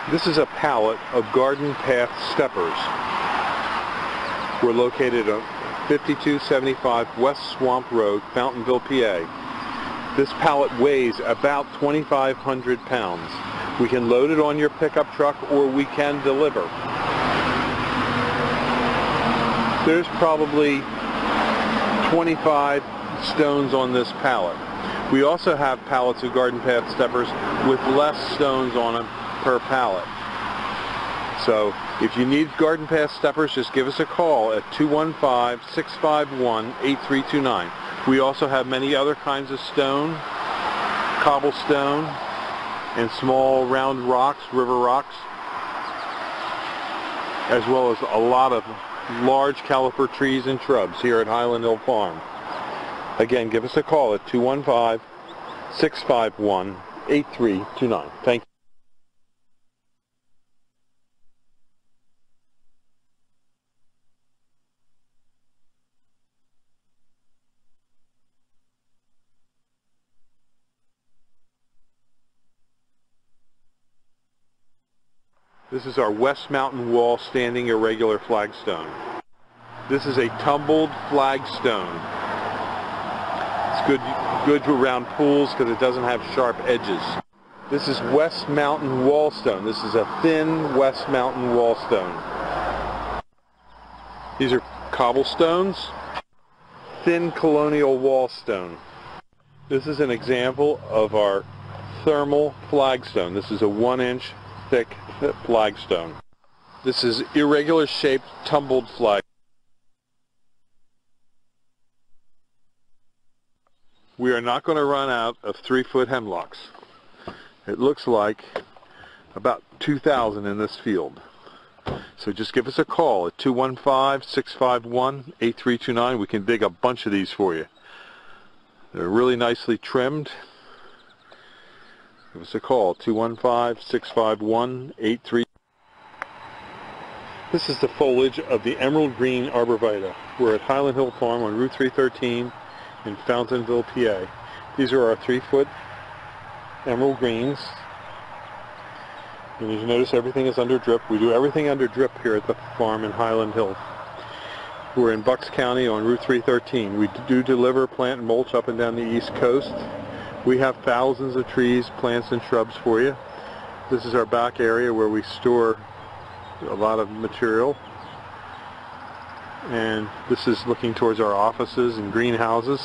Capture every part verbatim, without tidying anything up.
This is a pallet of garden path steppers. We're located on fifty-two seventy-five West Swamp Road, Fountainville, P A. This pallet weighs about twenty-five hundred pounds. We can load it on your pickup truck or we can deliver. There's probably twenty-five stones on this pallet. We also have pallets of garden path steppers with less stones on them per pallet. So if you need garden path steppers, just give us a call at two one five, six five one, eight three two nine. We also have many other kinds of stone, cobblestone, and small round rocks, river rocks, as well as a lot of large caliper trees and shrubs here at Highland Hill Farm. Again, give us a call at two one five, six five one, eight three two nine. Thank you. This is our West Mountain Wall Standing Irregular Flagstone. This is a tumbled flagstone. It's good, good around pools because it doesn't have sharp edges. This is West Mountain Wallstone. This is a thin West Mountain Wallstone. These are cobblestones, thin colonial wallstone. This is an example of our thermal flagstone. This is a one inch thick flagstone. This is irregular shaped tumbled flag. We are not going to run out of three foot hemlocks. It looks like about two thousand in this field. So just give us a call at two one five, six five one, eight three two nine. We can dig a bunch of these for you. They're really nicely trimmed. Give us a call, two one five, six five one, eight three two nine. This is the foliage of the emerald green arborvitae. We're at Highland Hill Farm on Route three thirteen in Fountainville, P A. These are our three foot emerald greens. And as you notice, everything is under drip. We do everything under drip here at the farm in Highland Hill. We're in Bucks County on Route three thirteen. We do deliver plant and mulch up and down the East Coast. We have thousands of trees, plants, and shrubs for you. This is our back area where we store a lot of material. And this is looking towards our offices and greenhouses.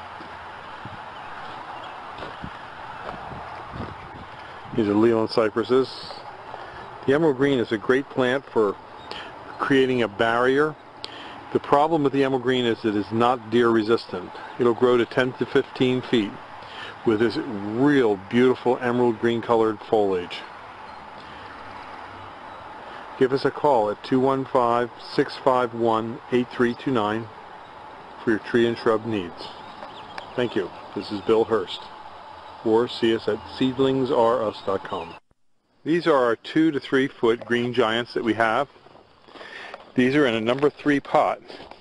These are Leland cypresses. The emerald green is a great plant for creating a barrier. The problem with the emerald green is it is not deer resistant. It'll grow to ten to fifteen feet with this real beautiful emerald green colored foliage. Give us a call at two one five, six five one, eight three two nine for your tree and shrub needs. Thank you. This is Bill Hurst. Or see us at seedlings r us dot com. These are our two to three foot green giants that we have. These are in a number three pot.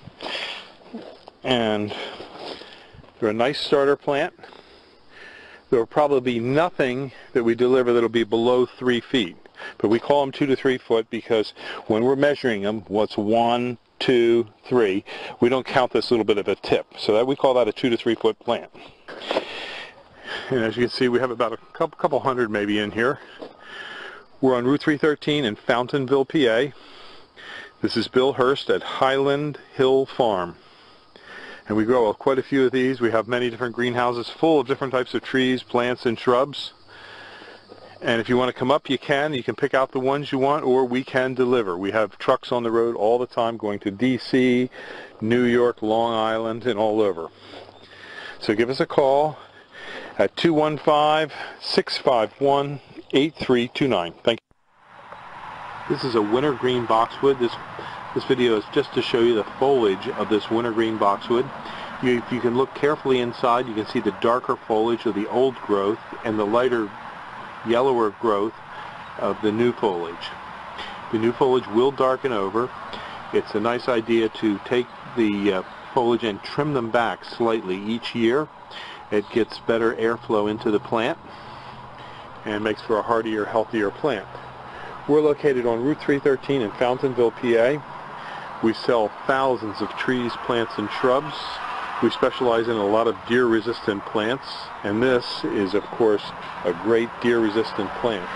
And they're a nice starter plant. There will probably be nothing that we deliver that will be below three feet. But we call them two to three foot because when we're measuring them, what's one, two, three, we don't count this little bit of a tip. So that we call that a two to three foot plant. And as you can see, we have about a couple, couple hundred maybe in here. We're on Route three thirteen in Fountainville, P A. This is Bill Hurst at Highland Hill Farm. And we grow quite a few of these. We have many different greenhouses full of different types of trees, plants, and shrubs. And if you want to come up, you can. You can pick out the ones you want, or we can deliver. We have trucks on the road all the time going to D C, New York, Long Island, and all over. So give us a call at two one five, six five one, eight three two nine. Thank you. This is a wintergreen boxwood. This This video is just to show you the foliage of this wintergreen boxwood. You, if you can look carefully inside, you can see the darker foliage of the old growth and the lighter yellower growth of the new foliage. The new foliage will darken over. It's a nice idea to take the uh, foliage and trim them back slightly each year. It gets better airflow into the plant and makes for a hardier, healthier plant. We're located on Route three thirteen in Fountainville, P A. We sell thousands of trees, plants, and shrubs. We specialize in a lot of deer-resistant plants, and this is, of course, a great deer-resistant plant.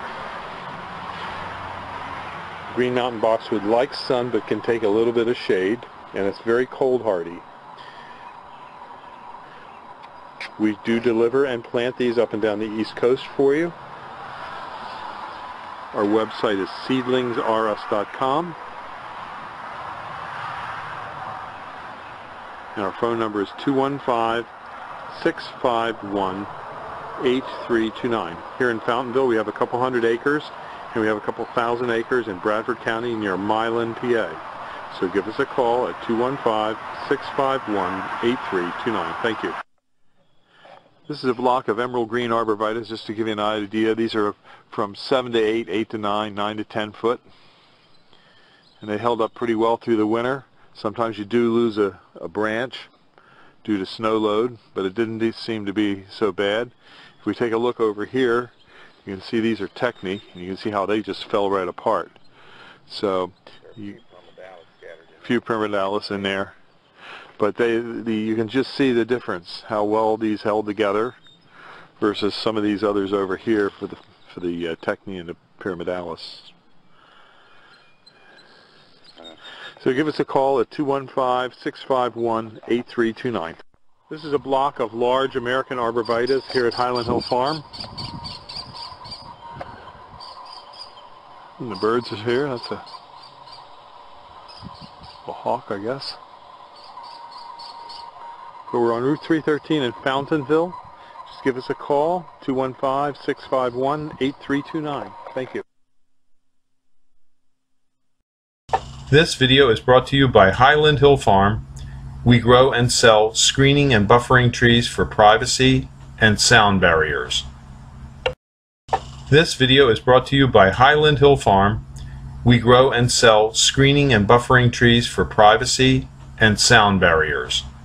Green Mountain Boxwood likes sun but can take a little bit of shade, and it's very cold hardy. We do deliver and plant these up and down the East Coast for you. Our website is seedlings r us dot com. And our phone number is two one five, six five one, eight three two nine. Here in Fountainville, we have a couple hundred acres, and we have a couple thousand acres in Bradford County near Milan, P A. So give us a call at two one five, six five one, eight three two nine. Thank you. This is a block of emerald green arborvitae, just to give you an idea. These are from seven to eight, eight to nine, nine to ten foot. And they held up pretty well through the winter. Sometimes you do lose a, a branch due to snow load, but it didn't seem to be so bad. If we take a look over here, you can see these are Techni, and you can see how they just fell right apart. So, you, a few primordialis in there. But they, the, you can just see the difference, how well these held together versus some of these others over here for the, for the uh, Techni and the primordialis. So give us a call at two one five, six five one, eight three two nine. This is a block of large American arborvitaes here at Highland Hill Farm. And the birds are here. That's a, a hawk, I guess. So we're on Route three thirteen in Fountainville. Just give us a call, two one five, six five one, eight three two nine. Thank you. This video is brought to you by Highland Hill Farm. We grow and sell screening and buffering trees for privacy and sound barriers. This video is brought to you by Highland Hill Farm. We grow and sell screening and buffering trees for privacy and sound barriers.